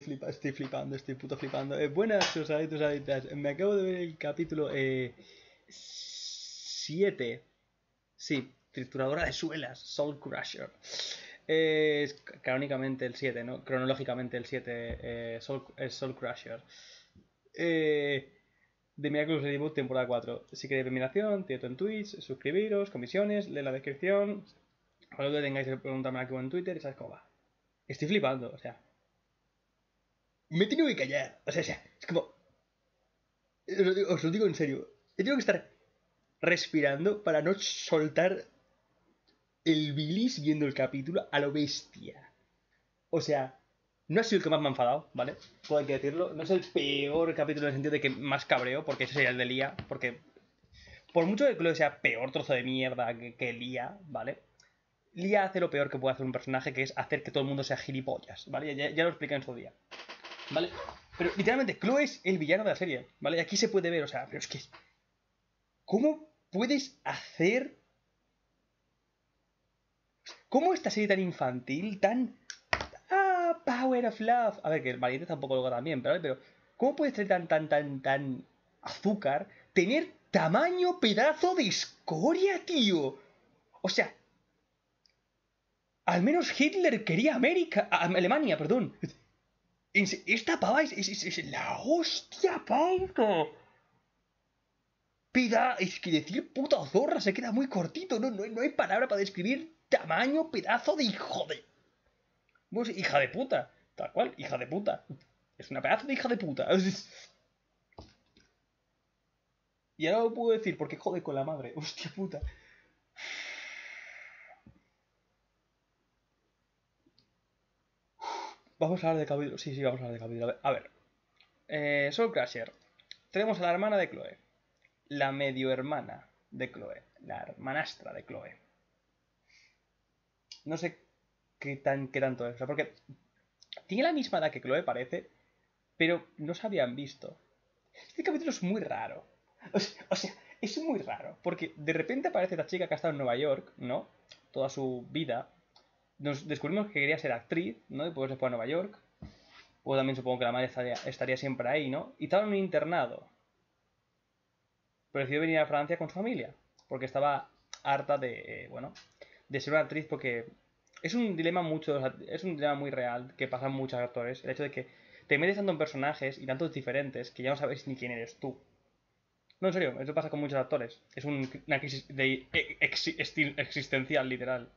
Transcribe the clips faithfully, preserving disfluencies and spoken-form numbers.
flipando, estoy flipando, estoy puto flipando. Eh, buenas, susaditos, aditas. Me acabo de ver el capítulo siete. Sí, trituradora de suelas, Soul Crusher. Eh, es canónicamente el siete, ¿no? Cronológicamente el siete eh, Soul, es Soul Crusher. Eh, de Miraculous Ladybug, temporada cuatro. Si queréis ver mi nación, tieto en Twitch, suscribiros, comisiones, lee la descripción. Cuando que tengáis que preguntarme aquí en Twitter, ¿sabes cómo va? Estoy flipando, o sea. Me he tenido que callar. O sea, o sea es como. Os lo, digo, os lo digo en serio. He tenido que estar respirando para no soltar el bilis viendo el capítulo a lo bestia. O sea, no ha sido el que más me ha enfadado, ¿vale? Todo hay que decirlo. No es el peor capítulo en el sentido de que más cabreo, porque ese sería el de Lía. Porque por mucho que lo sea peor trozo de mierda que, que Lía, ¿vale? Lía hace lo peor que puede hacer un personaje, que es hacer que todo el mundo sea gilipollas, ¿vale? Ya, ya lo expliqué en su día, ¿vale? Pero literalmente, Chloe es el villano de la serie, ¿vale? Aquí se puede ver, o sea, pero es que... ¿Cómo puedes hacer... ¿Cómo esta serie tan infantil, tan... Ah, Power of Love? A ver, que el valiente tampoco lo también, pero, pero... ¿Cómo puede ser tan, tan, tan, tan... azúcar? Tener tamaño pedazo de escoria, tío. O sea... Al menos Hitler quería América... Alemania, perdón. Esta pava es, es, es, es la hostia, pauto. Pida, es que decir puta zorra se queda muy cortito, no, no, no hay palabra para describir tamaño, pedazo de hijo de... Pues hija de puta, tal cual, hija de puta. Es una pedazo de hija de puta. Y ahora lo puedo decir porque jode con la madre, hostia puta. Vamos a hablar de capítulo, sí, sí, vamos a hablar de capítulo. A ver, eh, Soul Crusher. Tenemos a la hermana de Chloe. La medio hermana de Chloe. La hermanastra de Chloe. No sé qué, tan, qué tanto es. O sea, porque tiene la misma edad que Chloe, parece, pero no se habían visto. Este capítulo es muy raro. O sea, o sea, es muy raro. Porque de repente aparece esta chica que ha estado en Nueva York, ¿no? Toda su vida. Nos descubrimos que quería ser actriz, ¿no? Y después se fue a Nueva York. O también supongo que la madre estaría, estaría siempre ahí, ¿no? Y estaba en un internado. Pero decidió venir a Francia con su familia. Porque estaba harta de, eh, bueno, de ser una actriz porque es un dilema mucho, es un dilema muy real que pasan muchos actores. El hecho de que te metes tanto en personajes y tantos diferentes que ya no sabes ni quién eres tú. No, en serio, eso pasa con muchos actores. Es un, una crisis de ex, existencial, literal.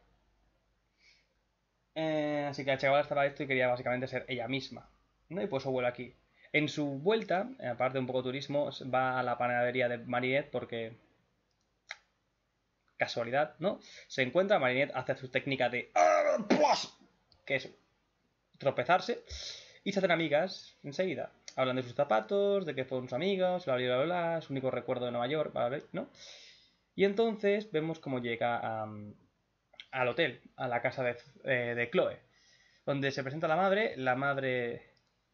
Eh, así que la chavala estaba esto y quería básicamente ser ella misma, ¿no? Y pues eso vuelve aquí. En su vuelta, aparte de un poco de turismo, va a la panadería de Marinette porque... Casualidad, ¿no? Se encuentra, Marinette hace su técnica de... que es tropezarse. Y se hacen amigas enseguida. Hablan de sus zapatos, de que fueron sus amigos, bla, bla, bla, bla, su único recuerdo de Nueva York, ¿vale? ¿No? Y entonces vemos cómo llega a, al hotel, a la casa de, eh, de Chloe, donde se presenta la madre. La madre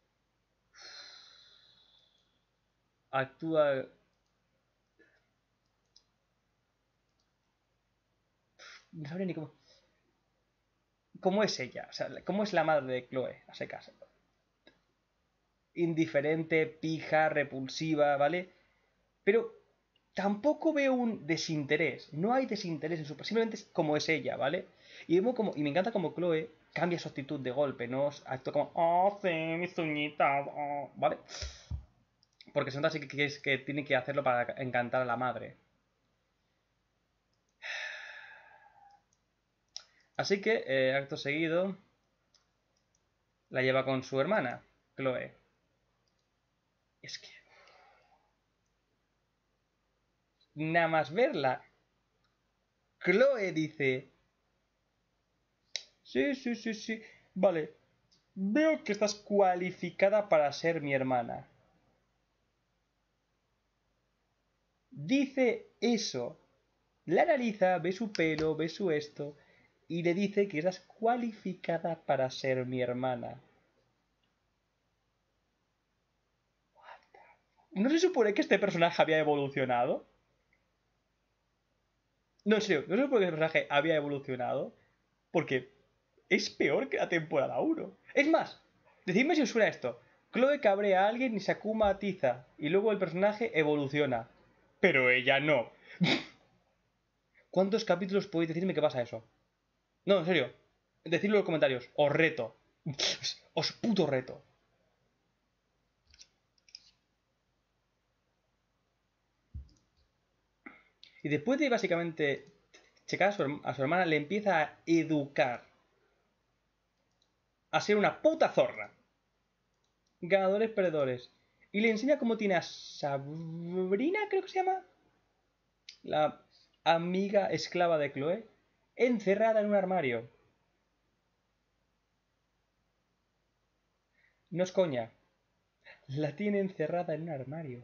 actúa... No sabría ni cómo... ¿Cómo es ella? O sea, ¿cómo es la madre de Chloe a secas? Indiferente, pija, repulsiva, ¿vale? Pero tampoco veo un desinterés. No hay desinterés en su... Simplemente es como es ella, ¿vale? Y, vemos como, y me encanta como Chloe cambia su actitud de golpe, ¿no? Actúa como... Oh, sí, mis uñitas, oh", ¿vale? Porque se nota así que, que, es, que tiene que hacerlo para encantar a la madre. Así que, eh, acto seguido, la lleva con su hermana, Chloe. Es que... Nada más verla, Chloe dice... Sí, sí, sí, sí. Vale. Veo que estás cualificada para ser mi hermana. Dice eso. La analiza, ve su pelo, ve su esto. Y le dice que estás cualificada para ser mi hermana. ¿No se supone que este personaje había evolucionado? No, en serio, ¿no se supone que este personaje había evolucionado? Porque es peor que la temporada uno. Es más, Decidme si os suena esto. Chloe cabrea a alguien y Sakuma atiza. Y luego el personaje evoluciona. Pero ella no. ¿Cuántos capítulos podéis decirme que pasa eso? No, en serio. Decidlo en los comentarios. Os reto. Os puto reto. Y después de básicamente checar a su, a su hermana, le empieza a educar. A ser una puta zorra. Ganadores, perdedores. Y le enseña cómo tiene a Sabrina, creo que se llama. La amiga esclava de Chloe. Encerrada en un armario. No es coña. La tiene encerrada en un armario.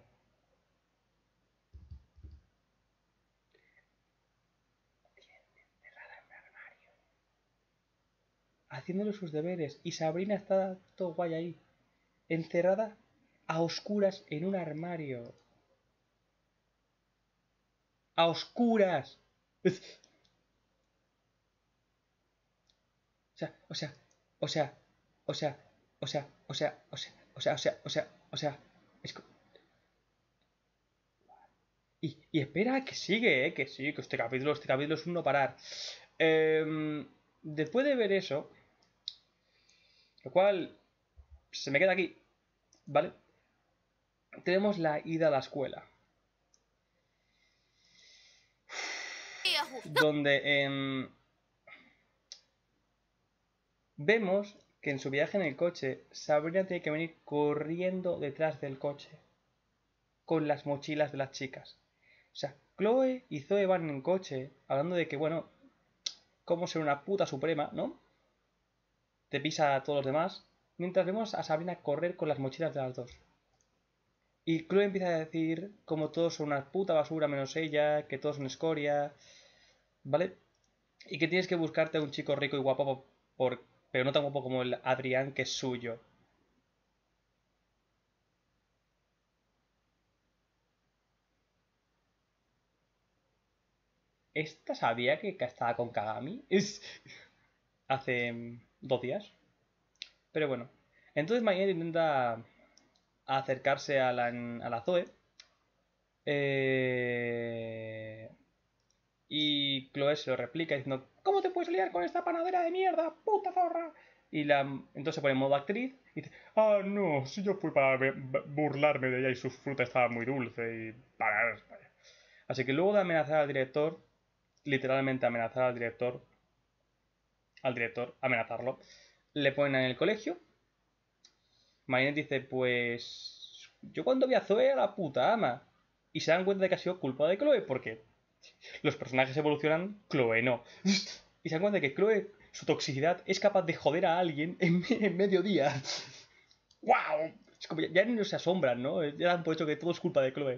Haciéndole sus deberes. Y Sabrina está todo guay ahí. Encerrada a oscuras en un armario. A oscuras. O sea, o sea, o sea, o sea, o sea, o sea, o sea, o sea, o sea, o sea, o sea, es... Y, y espera, que sigue, eh, que sí, que este capítulo, este capítulo es un no parar. Eh, después de ver eso, lo cual se me queda aquí, ¿vale? Tenemos la ida a la escuela. Donde eh, vemos que en su viaje en el coche, Sabrina tiene que venir corriendo detrás del coche. Con las mochilas de las chicas. O sea, Chloe y Zoe van en coche hablando de que, bueno, cómo ser una puta suprema, ¿no? Te pisa a todos los demás. Mientras vemos a Sabrina correr con las mochilas de las dos. Y Chloe empieza a decir como todos son una puta basura menos ella, que todos son escoria, ¿vale? Y que tienes que buscarte a un chico rico y guapo, por, pero no tan guapo como el Adrián, que es suyo. ¿Esta sabía que estaba con Kagami? Es... Hace mm, dos días. Pero bueno. Entonces Marinette intenta acercarse a la, a la Zoe. Eh... Y Chloe se lo replica diciendo: ¿cómo te puedes liar con esta panadera de mierda, puta zorra? Y la... entonces se pone en modo actriz y dice: ah, no, si yo fui para burlarme de ella y su fruta estaba muy dulce y... para... Así que luego de amenazar al director, literalmente amenazar al director, al director, amenazarlo, le ponen en el colegio. Marinette dice: pues... yo cuando vi a Zoe a la puta ama. Y se dan cuenta de que ha sido culpa de Chloe porque los personajes evolucionan, Chloe no. Y se dan cuenta de que Chloe, su toxicidad, es capaz de joder a alguien en, en medio día. ¡Wow! Es como ya, ya no se asombran, ¿no? Ya dan por hecho que todo es culpa de Chloe.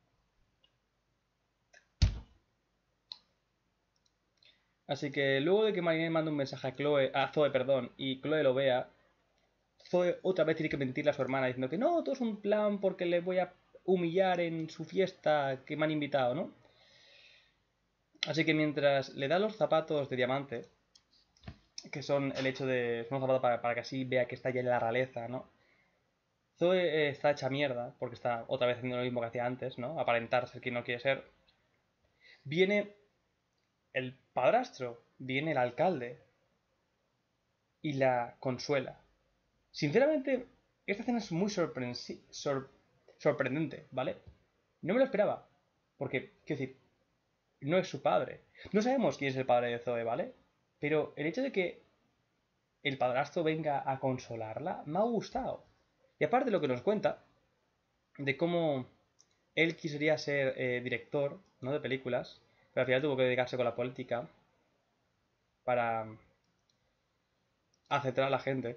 Así que luego de que Marinette manda un mensaje a Chloe, a Zoe, perdón, y Chloe lo vea, Zoe otra vez tiene que mentirle a su hermana diciendo que no, todo es un plan porque le voy a humillar en su fiesta que me han invitado, ¿no? Así que mientras le da los zapatos de diamante, que son el hecho de... son unos zapatos para, para que así vea que está ya en la realeza, ¿no? Zoe eh, está hecha mierda, porque está otra vez haciendo lo mismo que hacía antes, ¿no? Aparentar ser quien no quiere ser. Viene el padrastro, viene el alcalde, y la consuela. Sinceramente, esta escena es muy sorpre sor sorprendente, ¿vale? No me lo esperaba, porque, quiero decir, no es su padre. No sabemos quién es el padre de Zoe, ¿vale? Pero el hecho de que el padrastro venga a consolarla me ha gustado. Y aparte lo que nos cuenta de cómo él quisiera ser eh, director, ¿no? De películas, pero al final tuvo que dedicarse con la política para aceptar a la gente.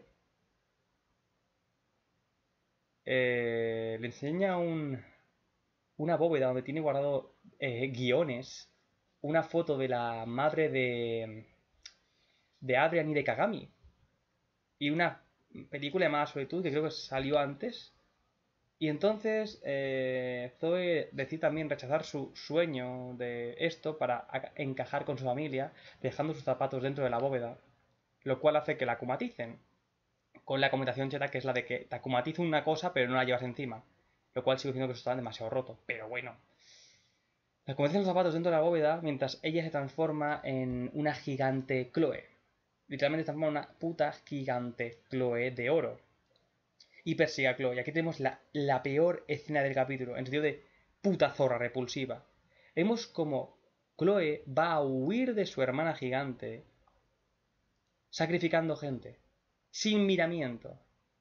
Eh, le enseña un, una bóveda donde tiene guardado eh, guiones, una foto de la madre de, de Adrian y de Kagami, y una película llamada Solitud que creo que salió antes. Y entonces eh, Zoe decide también rechazar su sueño de esto para encajar con su familia, dejando sus zapatos dentro de la bóveda, lo cual hace que la acumaticen. con la comunicación cheta, que es la de que te acumatizo una cosa pero no la llevas encima. Lo cual sigo diciendo que eso está demasiado roto, pero bueno. La acumatiza los zapatos dentro de la bóveda mientras ella se transforma en una gigante Chloe. Literalmente se transforma en una puta gigante Chloe de oro. Y persigue a Chloe. Y aquí tenemos la, la peor escena del capítulo, en sentido de puta zorra repulsiva. Vemos como Chloe va a huir de su hermana gigante, sacrificando gente, sin miramiento.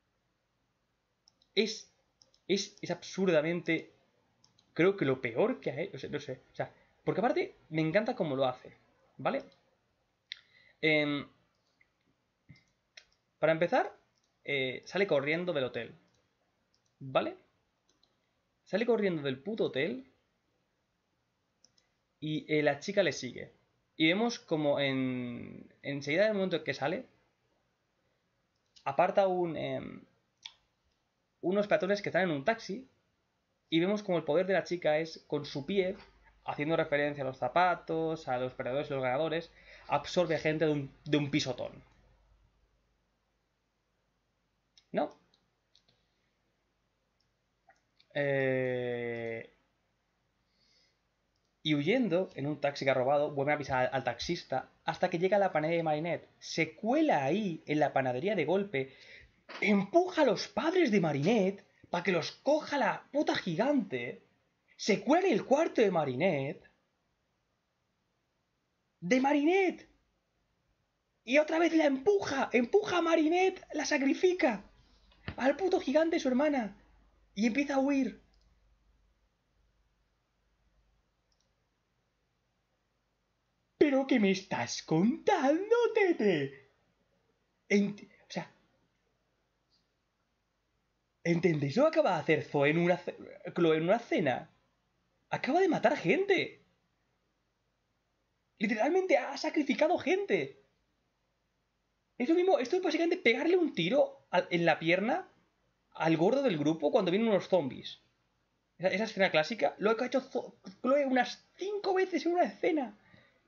Es, es, es absurdamente, creo que lo peor que ha hecho, o sea, no sé, o sea, porque aparte me encanta cómo lo hace, ¿vale? Eh, para empezar, eh, sale corriendo del hotel, ¿vale? Sale corriendo del puto hotel y eh, la chica le sigue. Y vemos como en enseguida del momento en que sale, aparta un, eh, unos peatones que están en un taxi y vemos como el poder de la chica es con su pie, haciendo referencia a los zapatos, a los perdedores y los ganadores, absorbe gente de un, de un pisotón. ¿No? Eh... Y huyendo en un taxi que ha robado, vuelve a avisar al, al taxista hasta que llega a la panadería de Marinette. Se cuela ahí en la panadería de golpe, empuja a los padres de Marinette para que los coja la puta gigante. Se cuela en el cuarto de Marinette. ¡De Marinette! Y otra vez la empuja, empuja a Marinette, la sacrifica al puto gigante su hermana y empieza a huir. ¿Pero qué me estás contando, Tete? Ent o sea, ¿entendéis lo que acaba de hacer Zoe en una, Chloe en una cena? Acaba de matar gente. Literalmente ha sacrificado gente. Es lo mismo, esto es básicamente pegarle un tiro en la pierna al gordo del grupo cuando vienen unos zombies. Esa, esa escena clásica lo ha hecho Chloe unas cinco veces en una escena.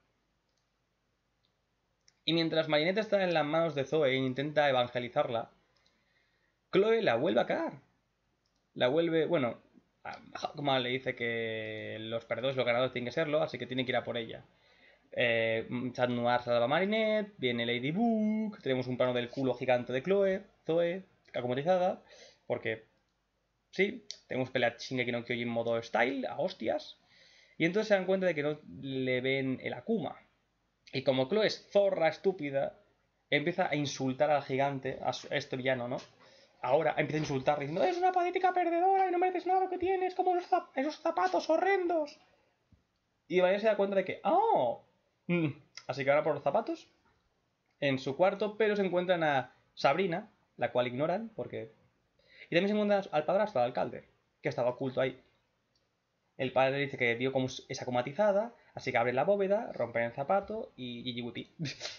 Y mientras Marinette está en las manos de Zoe e intenta evangelizarla, Chloe la vuelve a cagar. La vuelve, bueno, como le dice que los perdedores y los ganadores tienen que serlo, así que tiene que ir a por ella. Eh, Chat Noir salva a Marinette, viene Ladybug, tenemos un plano del culo gigante de Chloe, Zoe, acomatizada, porque sí, tenemos pelea Shingeki no Kyojin modo style, a hostias, y entonces se dan cuenta de que no le ven el Akuma. Y como Chloe es zorra estúpida, empieza a insultar al gigante, a este villano, ¿no? Ahora empieza a insultar diciendo, es una patética perdedora y no mereces nada lo que tienes, como esos, zap esos zapatos horrendos. Y Vaya se da cuenta de que, ¡oh! Mm. Así que ahora por los zapatos en su cuarto, pero se encuentran a Sabrina, la cual ignoran, porque... Y también se encuentran al padrastro, al alcalde, que estaba oculto ahí. El padre dice que vio como es acomatizada, así que abre la bóveda, rompen el zapato y Gigi Whippy.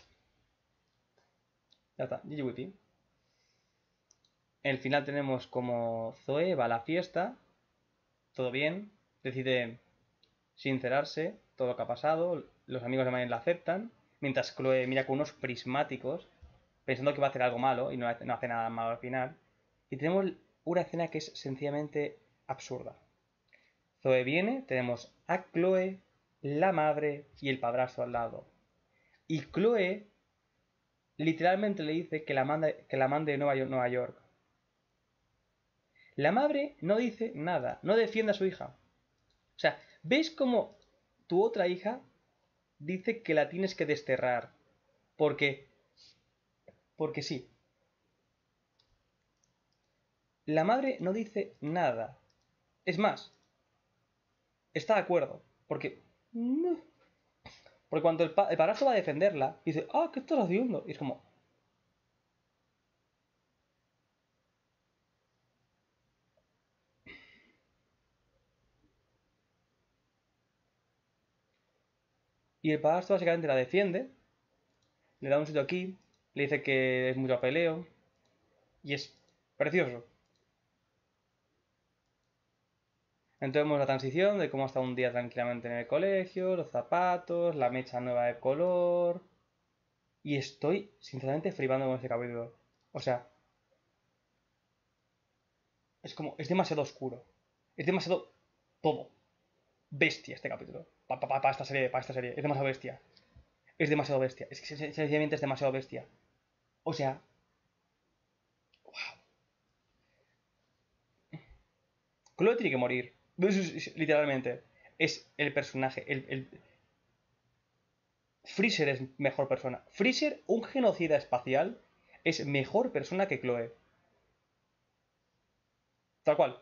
Ya está, Gigi Whippy. En el final tenemos como Zoe va a la fiesta, todo bien, decide sincerarse, todo lo que ha pasado, los amigos de Mayen la aceptan, mientras Chloe mira con unos prismáticos, pensando que va a hacer algo malo y no hace, no hace nada malo al final. Y tenemos una escena que es sencillamente absurda. Zoe viene, tenemos a Chloe, la madre y el padrastro al lado. Y Chloe literalmente le dice que la mande, que la mande de Nueva York, Nueva York. La madre no dice nada, no defiende a su hija. O sea, ¿ves cómo tu otra hija dice que la tienes que desterrar? Porque... Porque sí. La madre no dice nada. Es más, está de acuerdo. Porque... Porque cuando el, pa el padrastro va a defenderla, dice, ah, ¿qué estás haciendo? Y es como... Y el padrastro básicamente la defiende, le da un sitio aquí, le dice que es mucho peleo, y es precioso. Entonces vemos la transición de cómo está un día tranquilamente en el colegio, los zapatos, la mecha nueva de color... Y estoy, sinceramente, flipando con este capítulo. O sea, Es como, es demasiado oscuro. Es demasiado todo. Bestia este capítulo. Para pa, pa esta serie, para esta serie. Es demasiado bestia. Es demasiado bestia. Es que sencillamente es demasiado bestia. O sea. Wow. Chloe tiene que morir. Literalmente. Es el personaje. El, el... Freezer es mejor persona. Freezer, un genocida espacial, es mejor persona que Chloe. Tal cual.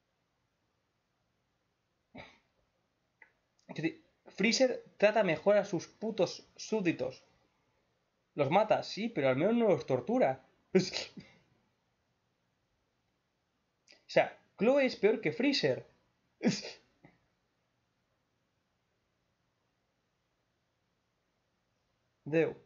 Es decir, Freezer trata mejor a sus putos súbditos. Los mata, sí, pero al menos no los tortura. O sea, Chloe es peor que Freezer. Deu.